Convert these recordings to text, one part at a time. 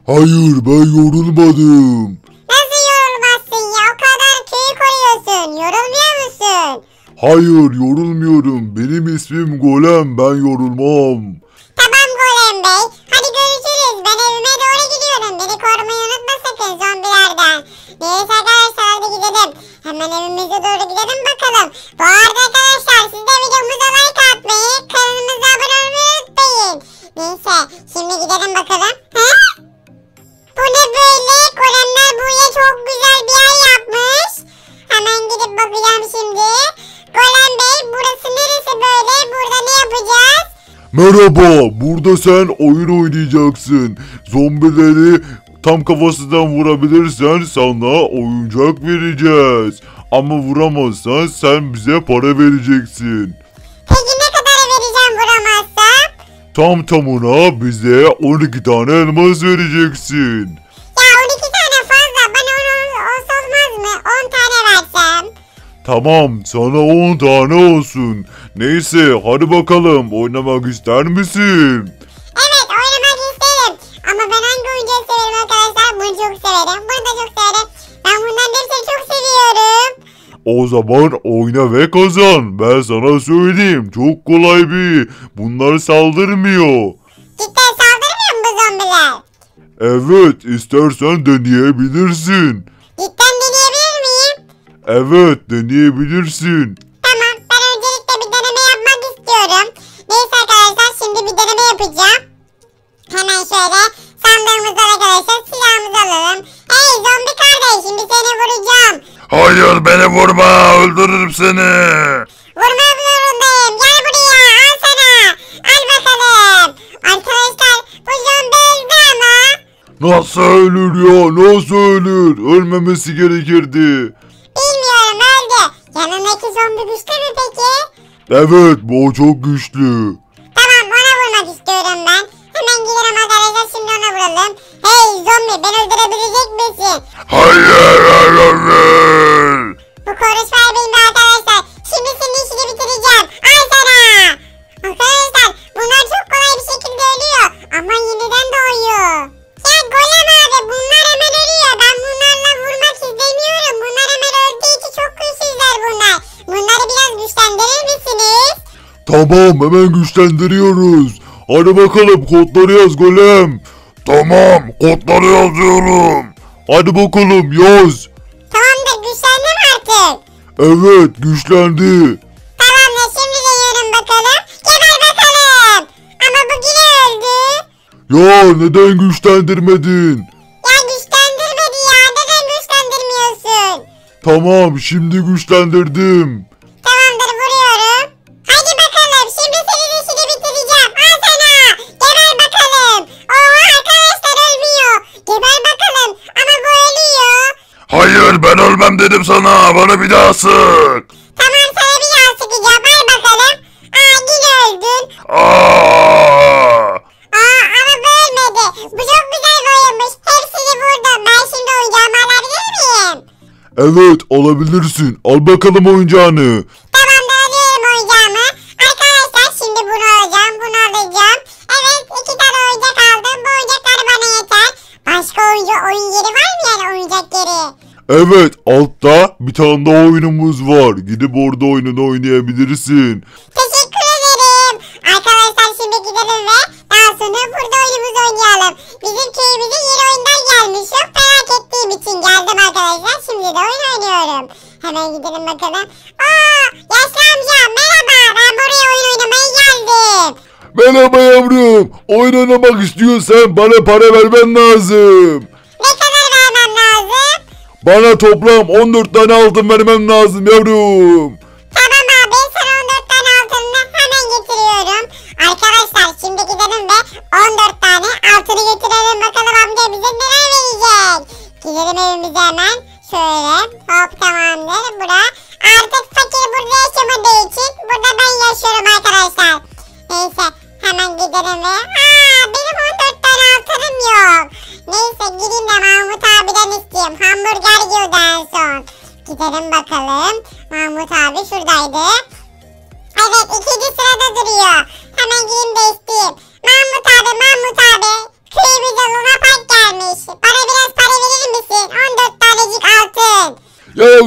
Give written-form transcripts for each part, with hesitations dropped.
Hayır, ben yorulmadım. Nasıl yorulmazsın ya? O kadar köyü koruyorsun. Yorulmuyor musun? Hayır, yorulmuyorum. Benim ismim Golem, ben yorulmam. Tamam Golem Bey. Hadi görüşürüz. Ben evime doğru gidiyorum. Beni korumayı unutma sakın zombilerden. Neyse arkadaşlar hadi gidelim. Hemen evimize doğru gidelim bakalım. Bu arada arkadaşlar siz de videomuza like atmayı, kanalımıza abone olmayı unutmayın. Neyse şimdi gidelim bakalım. He? Bu ne böyle? Golemler buraya çok güzel bir yer yapmış. Hemen gidip bakacağım şimdi. Golem Bey burası neresi böyle? Burada ne yapacağız? Merhaba, burada sen oyun oynayacaksın. Zombileri tam kafasından vurabilirsen sana oyuncak vereceğiz. Ama vuramazsan sen bize para vereceksin. Peki ne kadar vereceğim vuramazsam? Tam tamına bize 12 tane elmas vereceksin. Ya 12 tane fazla. Bana olsa olmaz mı? 10 tane versem. Tamam, sana 10 tane olsun. Neyse, hadi bakalım, oynamak ister misin? Evet oynamak isterim. Ama ben hangi oyuncağı severim arkadaşlar? Bunu çok severim. Bunu da çok severim. Ben bunların hepsini çok seviyorum. O zaman oyna ve kazan. Ben sana söyleyeyim, çok kolay bir. Bunlar saldırmıyor. Cidden saldırmıyor mu bu zombiler? Evet, istersen deneyebilirsin. Cidden deneyebilir miyim? Evet, deneyebilirsin. Tamam ben öncelikle bir deneme yapmak istiyorum. Neyse arkadaşlar şimdi bir deneme yapacağım. Hemen şöyle sandığımızdan arkadaşlar silahımızı alalım. Hey zombi kardeş şimdi seni vuracağım. Hayır, beni vurma, öldürürüm seni. Vurmak zorundayım. Gel buraya al sana. Al bakalım. Arkadaşlar bu zombi öldü ama. Nasıl ölür ya, nasıl ölür? Ölmemesi gerekirdi. Bilmiyorum öldü. Yanındaki zombi güçlü mü peki? Evet, bu çok güçlü. Tamam ona vurmak istiyorum ben. Hemen gidelim arkadaşlar şimdi ona vuralım. Hey zombi beni öldürebilecek misin? Hayır, hayır. Bu konuşmayı bilme arkadaşlar. Şimdi senin işini bitireceğim. Al sana. Arkadaşlar bunlar çok kolay bir şekilde ölüyor. Ama yeniden doğuyor. Ya Golem abi bunlar hemen ölüyor. Ben bunlarla vurmak istemiyorum. Bunlar hemen öldüğü için çok güçsüzler bunlar. Bunları biraz güçlendirir misiniz? Tamam, hemen güçlendiriyoruz. Hadi bakalım, kodları yaz Golem. Tamam, kodları yazıyorum. Hadi bakalım, yaz. Tamamdır güçlendim artık. Evet, güçlendi. Tamamdır şimdi deniyorum bakalım. Geber bakalım. Ama bu yine öldü. Ya neden güçlendirmedin? Ya güçlendirmedi ya. Neden güçlendirmiyorsun? Tamam, şimdi güçlendirdim. Tamamdır vuruyorum. Hadi bakalım şimdi senin işini bitireceğim. Al sana. Geber bakalım. Oha arkadaşlar ölmüyor. Geber bakalım. Ama bu ölüyor. Hayır, ben ölmem dedim sana. Bana bir daha sık. Tamam sana bir daha sıkacağım. Al bakalım. Aa yine öldün. Aa! Ama bu ölmedi. Bu çok güzel bir oyunmuş. Hepsini vurdum. Ben şimdi oyuncağımı alabilir miyim? Evet, alabilirsin. Al bakalım oyuncağını. Tamamdır alıyorum oyuncağımı. Arkadaşlar şimdi bunu alacağım. Bunu alacağım. Evet 2 tane oyuncak aldım. Bu oyuncaklar bana yeter. Başka oyun yeri var mı yani oyuncak yeri? Evet, altta bir tane daha oyunumuz var. Gidip orada oyununu oynayabilirsin. Teşekkür ederim. Arkadaşlar şimdi gidelim ve daha sonra burada oyunumuzu oynayalım. Bizim köyümüze yeni oyunlar gelmiş. Çok merak ettiğim için geldim arkadaşlar. Şimdi de oyun oynuyorum. Hemen gidelim bakalım. Yaşlı amca merhaba. Ben buraya oyun oynamaya geldim. Merhaba yavrum. Oyun oynamak istiyorsan bana para vermen lazım. Ne kadar vermem lazım? Bana toplam 14 tane altın vermem lazım yavrum. Tamam abi sana 14 tane altınını hemen getiriyorum. Arkadaşlar şimdi gidelim ve 14 tane altını getirelim bakalım amca bize neler verecek. Gidelim evimize hemen. Şöyle hop tamamdır bura. Artık fakir burada yaşamadığı için burada ben yaşıyorum arkadaşlar. Neyse hemen gidelim ve benim 14 tane altınım yok. Neyse gideyim de Mahmut abiden isteyeyim. Hamburger yiyordu en son. Gidelim bakalım. Mahmut abi şuradaydı. Evet ikinci sırada duruyor. Hemen gideyim de isteyeyim. Mahmut abi Köyümüze Luna Park gelmiş.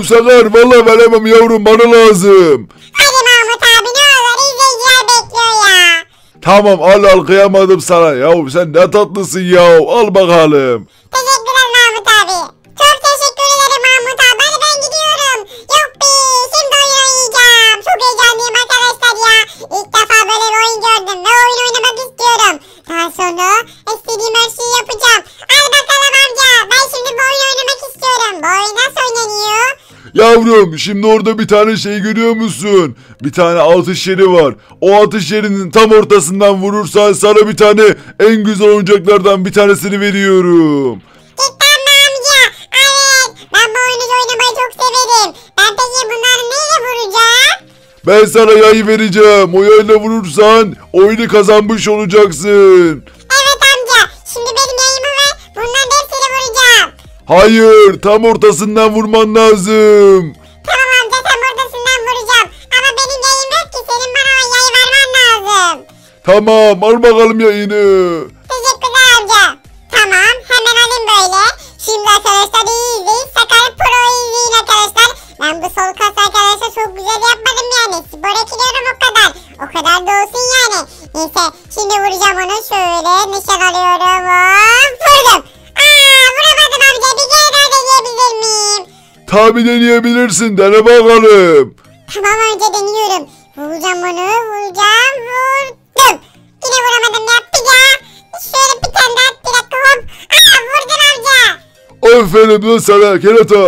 Sakar valla veremem yavrum, bana lazım. Hadi Mahmut abi ne olur, izleyiciler bekliyor ya. Tamam al kıyamadım sana. Yahu sen ne tatlısın ya. Al bakalım. Teşekkürler Mahmut abi. Çok teşekkür ederim Mahmut abi. Hadi ben gidiyorum. Yuppi, şimdi oyun oynayacağım. Çok heyecanlıyım arkadaşlar ya. İlk defa böyle bir oyun gördüm ve oyun oynamak istiyorum. Daha sonra istediğim her şeyi yapacağım. Al bakalım amca. Ben şimdi bu oyun oynamak istiyorum. Bu oyun nasıl oynanıyor? Yavrum şimdi orada bir tane şey görüyor musun? Bir tane atış yeri var. O atış yerinin tam ortasından vurursan sana bir tane en güzel oyuncaklardan bir tanesini veriyorum. Cidden mi amca? Evet. Ben bu oyunu oynamayı çok severim. Ben peki bunları neyle vuracağım? Ben sana yay vereceğim. O yayla vurursan oyunu kazanmış olacaksın. Evet amca. Şimdi benim yayımı ver. Bunların hepsini vuracağım. Hayır, tam ortasından vurman lazım. Tamam amca, tam ortasından vuracağım. Ama benim yayım yok ki, senin bana o yayı vermen lazım. Tamam, al bakalım yayını. Teşekkürler amca. Tamam, hemen alayım böyle. Şimdi arkadaşlar iyi izleyin. Sakar Pro'yu izleyin arkadaşlar. Ben bu sol kas arkadaşlar çok güzel yapmadım yani. Spora gidiyorum o kadar. O kadar da olsun yani. Neyse şimdi vuracağım onu, şöyle nişan alıyorum. Hop, vurdum. Vuramadım amca, bir kere daha deneyebilir miyim? Tabi deneyebilirsin, dene bakalım. Tamam amca, deniyorum. Vuracağım onu, vuracağım, vurdum. Yine vuramadım ya, bir daha. Şöyle bir tane daha, bir dakika, hop. Vurdun amca. Aferin lan sana kerata.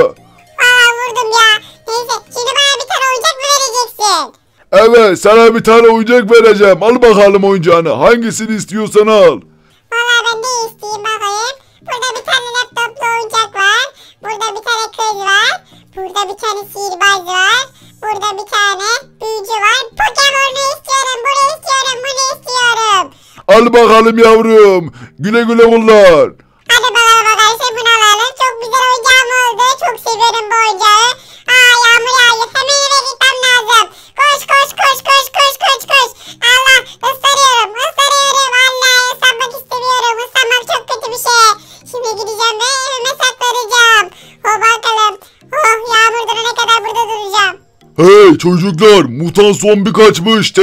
Vurdum ya. Neyse, şimdi bana bir tane oyuncak mı vereceksin? Evet, sana bir tane oyuncak vereceğim. Al bakalım oyuncağını. Hangisini istiyorsan al. Valla ben de isteyeyim bakayım. Burada bir tane laptoplu oyuncak var. Burada bir tane kız var. Burada bir tane sihirbaz var. Burada bir tane büyücü var. Pokemon'u istiyorum, bunu istiyorum, bunu istiyorum. Al bakalım yavrum. Güle güle kullan. Hadi bakalım arkadaşlar, bunu alalım. Çok güzel oyuncağım oldu. Çok seviyorum bu oyuncağı. Yağmur yağıyor. Hemen eve gitmem lazım. Koş koş koş koş koş koş koş. Allah, ıslanıyorum ıslanıyorum. Allah, ıslanmak istemiyorum. Islanmak çok kötü bir şey. Şimdi gideceğim ve evime saklanacağım. Bakalım. Yağmur durana kadar burada duracağım. Hey çocuklar, mutant zombi kaçmış.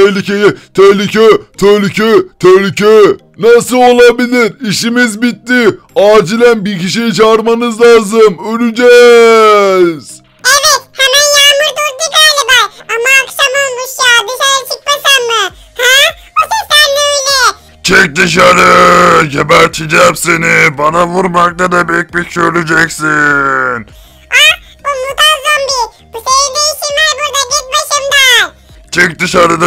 Tehlike. Nasıl olabilir? İşimiz bitti. Acilen bir kişiyi çağırmanız lazım. Öleceğiz. Evet, hemen yağmur durdu galiba. Ama akşam olmuş ya. Dışarı çıkmasam mı? O sesler ne öyle? Çek dışarı. Geberteceğim seni. Bana vurmakla da büyük öleceksin. Bu mutant zombi. Bu senin ne işin var burada? Git başımdan. Çık dışarı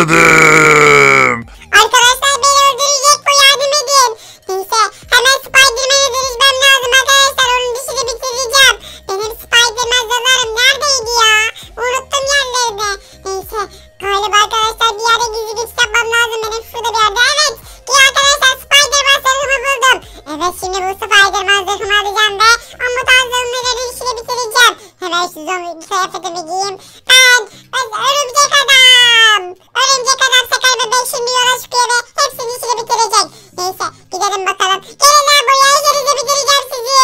dedim. Arkadaşlar beni öldürecek bu, yardım edin. Neyse, hemen Spiderman'e dönüşmem lazım arkadaşlar. Onun dişini bitireceğim. Benim Spiderman zamanım neredeydi ya? Unuttum yerlerini. Neyse, galiba arkadaşlar bir yere gizli geçiş yapmam lazım benim, şurada bir yerde. Evet, ki arkadaşlar Spiderman zırhımı buldum. Evet, şimdi bu Spiderman zırhımı alacağım ve o mutant zombilerin işini bitireceğim. Hemen şu zombi kıyafetimi giyeyim. Ben örümcek adam. Örümcek adam Sakar bebek şimdi yola çıkıyor ve hepsinin işini bitirecek. Neyse, gidelim bakalım. Gelin lan buraya, işinizi bitireceğim sizi.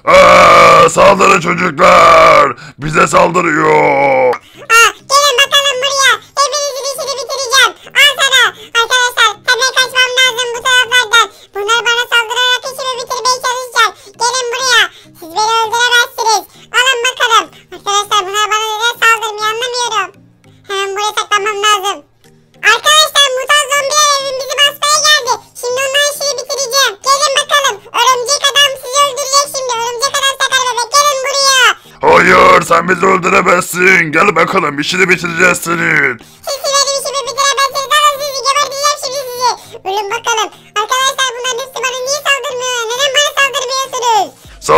Saldırın çocuklar. Bize saldırıyor. Gelin bakalım buraya. Hepinizin işini bitireceğim. Al sana. Arkadaşlar hemen kaçmam lazım bu taraflardan. Bunlar bana saldırarak işimi bitirmeye çalışacak. Gelin buraya. Siz beni öldüremezsiniz. Alın bakalım. Arkadaşlar bunlar bana neden saldırmıyor anlamıyorum. Hemen buraya saklanmam lazım. Arkadaşlar mutant zombiler evimizi basmaya geldi. Şimdi onların işini bitireceğim. Gelin bakalım. Örümcek adam sizi öldürecek şimdi. Örümcek adam Sakar bebek, gelin buraya. Hayır, sen bizi öldüremezsin. Gel bakalım, işini bitireceğiz senin. Siz benim işimi bitiremezsiniz. Alın sizi, geberteceğim şimdi sizi. Ölün bakalım. Arkadaşlar bunların hepsi bana niye saldırmıyor? Neden bana saldırmıyorsunuz?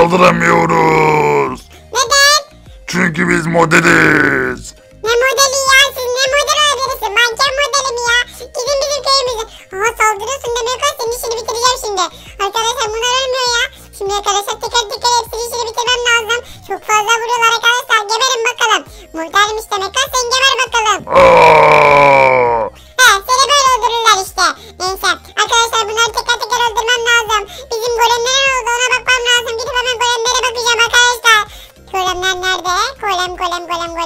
Saldıramıyoruz. Neden? Çünkü biz modeliz. Ne modeli ya? Siz ne model olabilirsin? Manken modeli mi ya? Gidin bizim köyümüze. Saldırıyorsun demek ki, senin işini bitireceğim şimdi. Arkadaşlar bunlar ölmüyor ya. Şimdi arkadaşlar teker teker hepsinin işini bitirmem lazım. Çok fazla vuruyorlar arkadaşlar. Geberin bakalım. Muhtarmış demek ki, sen geber bakalım. Seni böyle öldürürler işte. Neyse arkadaşlar bunları teker teker öldürmem lazım. Bizim golemler ne oldu ona bakmam lazım. Gidip hemen golemlere bakacağım arkadaşlar. Golemler nerede? Golem.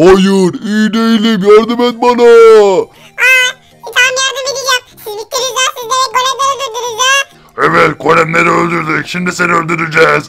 Hayır, iyi değilim, yardım et bana. Tamam yardım edeceğim. Siz bittiniz ha. Siz de golemleri öldürdünüz ha. Evet, golemleri öldürdük. Şimdi seni öldüreceğiz.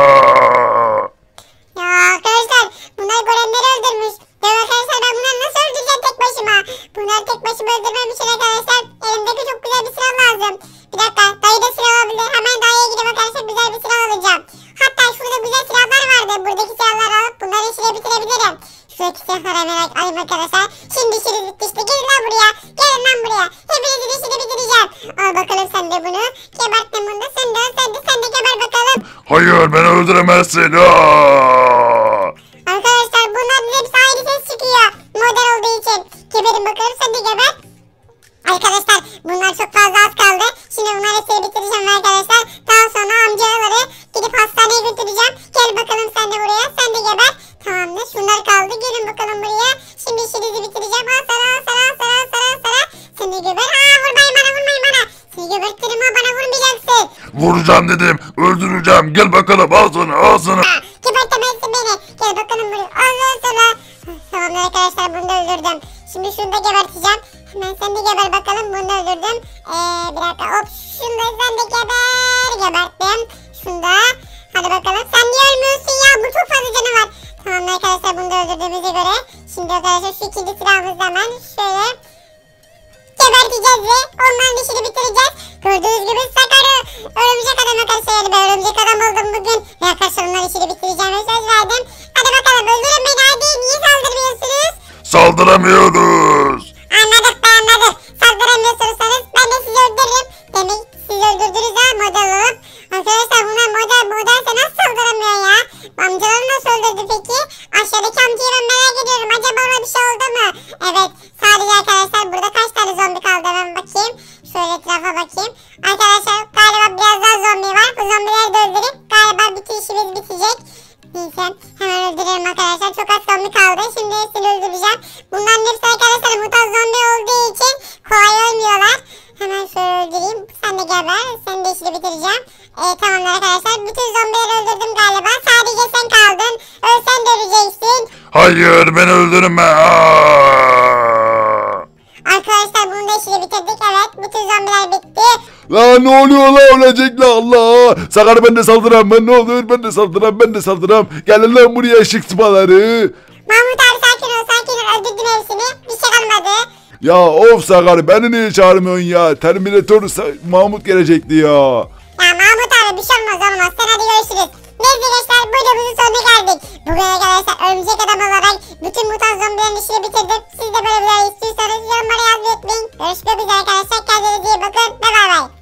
Ya arkadaşlar bunlar golemleri öldürmüş. Ya arkadaşlar ben bunları nasıl öldüreceğim tek başıma? Bunları tek başıma öldürmem için arkadaşlar elimdeki çok güzel bir silah lazım. Bir dakika dayı da silah alabilir. Hemen dayıya gidip arkadaşlar güzel bir silah alacağım. Hatta şurada güzel silahlar vardı. Buradaki silahları alıp bunları işine bitirebilirim. Şuradaki silahları hemen alayım arkadaşlar. Şimdi işiniz bitti işte. Gelin lan buraya. Gelin lan buraya. Hepinizin işini bitireceğim. Al bakalım sen de bunu. Geberttim bunu da. Sen de geber bakalım. Hayır, beni öldüremezsin. Arkadaşlar bunların hepsi ayrı ses çıkıyor. Model olduğu için. Geberin bakalım sen de geber. Arkadaşlar bunlar çok fazla az kaldı. Şimdi bunları hepsini bitireceğim arkadaşlar. Daha sonra amcaları gidip hastaneye götüreceğim. Gel bakalım sen de buraya. Sen de geber. Tamamdır. Şunlar kaldı. Gelin bakalım buraya. Şimdi işinizi bitireceğim. Al sana. Sen de geber. Vurmayın bana. Seni gebertirim ha. Bana vurmayacaksın. Vuracağım dedim. Öldüreceğim. Gel bakalım. Al sana. Gebertemezsin beni. Gel bakalım buraya. Allah sana. Tamamdır arkadaşlar bunu da öldürdüm. Şimdi şunu da geberteceğim. Hemen sen de geber bakalım. Bunu da öldürdüm. Bir dakika. Hop şunu da sen de geber. Geberttim. Şunu da. Hadi bakalım. Sen niye ölmüyorsun ya? Bu çok fazla canı var. Tamamdır arkadaşlar bunu da öldürdüğümüze göre. Şimdi arkadaşlar şu ikinci silahımızı hemen şöyle geberteceğiz ve onların işini bitireceğiz. Gördüğünüz gibi Sakar'ı örümcek adama karşı yani ben örümcek adam oldum bugün. Ve arkadaşlar onların işini bitireceğim ve söz verdim. Hadi bakalım öldürün beni hadi. Niye saldırmıyorsunuz? Saldıramıyoruz. Anladık. Saldıramıyorsunuz ben de sizi öldürürüm. Demek sizi öldürdünüz ha model olup. Arkadaşlar bunlar modelse nasıl saldıramıyor ya? Amcaları nasıl öldürdü peki? Aşağıdaki amcayı ben merak ediyorum. Acaba ona bir şey oldu mu? Evet sadece arkadaşlar burada kaç tane zombi kaldı hemen bakayım. Şöyle etrafa bakayım. Arkadaşlar galiba biraz daha zombi var. Bu zombileri de öldürüp galiba bütün işimiz bitecek. Neyse hemen öldürelim arkadaşlar. Çok az zombi kaldı. Şimdi hepsini öldüreceğim. Bunların hepsi arkadaşlar mutant zombi olduğu için kolay ölmüyorlar. Hemen şöyle öldüreyim. Sen de geber. Senin de işini bitireceğim. Tamamdır arkadaşlar. Bütün zombileri öldürdüm galiba. Sadece sen kaldın. Ölsen de öleceksin. Hayır, beni öldürme. Arkadaşlar bunun da işini bitirdik. Evet. Bütün zombiler bitti. Lan ne oluyor lan, ölecek lan Allah. Sakar ben de saldıram, ben ne olur ben de saldıram. Gelin lan buraya ışık sıpaları. Mahmut abi sakin ol. Öldürdüm hepsini. Bir şey kalmadı. Ya of Sakar, beni niye çağırmıyorsun ya? Terminator Mahmut gelecekti ya. Ya Mahmut abi bir şey olmaz. Sen hadi görüşürüz. Neyse gençler videomuzun sonuna geldik. Bugün arkadaşlar örümcek adam olarak bütün mutant zombilerin işini bitirdim. Siz de böyle bir istiyorsanız yorumlara yazmayı unutmayın. Görüşmek üzere arkadaşlar. Kendinize iyi bakın ve bay bay.